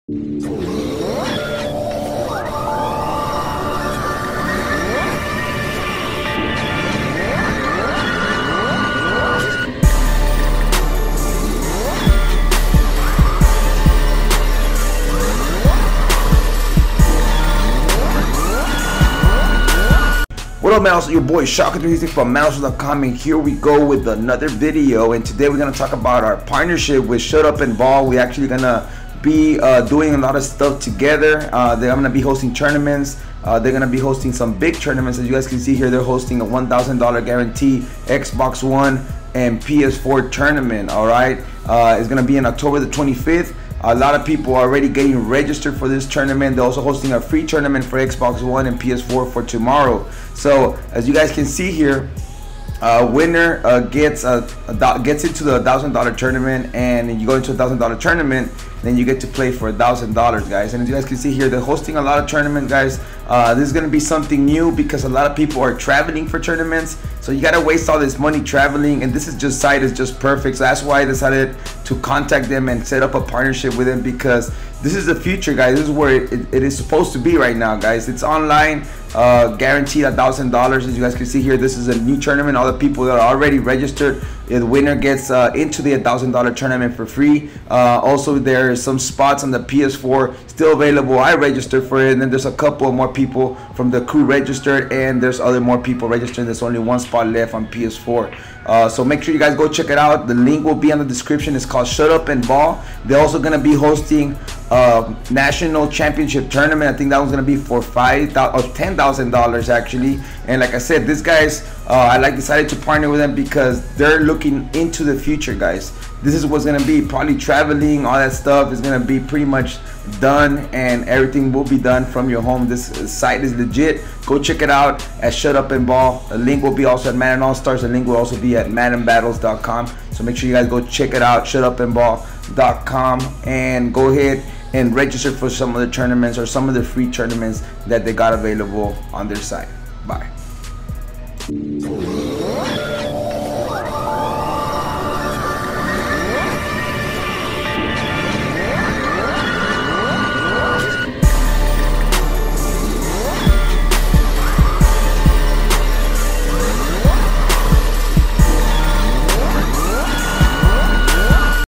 What up, Mouse? Your boy Shaka360 from Mouse.com, and here we go with another video. And today we're gonna talk about our partnership with Shut Up and Ball. We're actually gonna be doing a lot of stuff together. They're gonna be hosting tournaments. They're gonna be hosting some big tournaments. As you guys can see here, they're hosting a $1,000 guarantee Xbox One and PS4 tournament. All right, it's gonna be in October the 25th. A lot of people are already getting registered for this tournament. They're also hosting a free tournament for Xbox One and PS4 for tomorrow. So as you guys can see here, winner gets into the $1,000 tournament, and you go into a $1,000 tournament, then you get to play for $1,000, guys. And as you guys can see here, they're hosting a lot of tournaments, guys. This is gonna be something new because a lot of people are traveling for tournaments, so you gotta waste all this money traveling, and this site is just perfect. So that's why I decided to contact them and set up a partnership with them, because this is the future, guys. This is where it is supposed to be right now, guys. It's online, guaranteed $1,000. As you guys can see here, this is a new tournament. All the people that are already registered, the winner gets into the $1,000 tournament for free. Also, there are some spots on the PS4 still available. I registered for it, and then there's a couple more people from the crew registered, and there's more people registered. There's only one spot left on PS4. So make sure you guys go check it out. The link will be on the description. It's called Shut Up and Ball. They're also gonna be hosting national championship tournament. I think that one's gonna be for $10,000 actually. And like I said, these guys, I decided to partner with them because they're looking into the future, guys. This is what's gonna be, probably traveling, all that stuff is gonna be pretty much done, and everything will be done from your home. This site is legit. Go check it out at Shut Up and Ball. The link will be also at Madden All Stars. The link will also be at MaddenBattles.com. So make sure you guys go check it out, shutupandball.com, and go ahead and register for some of the tournaments or some of the free tournaments that they got available on their site. Bye.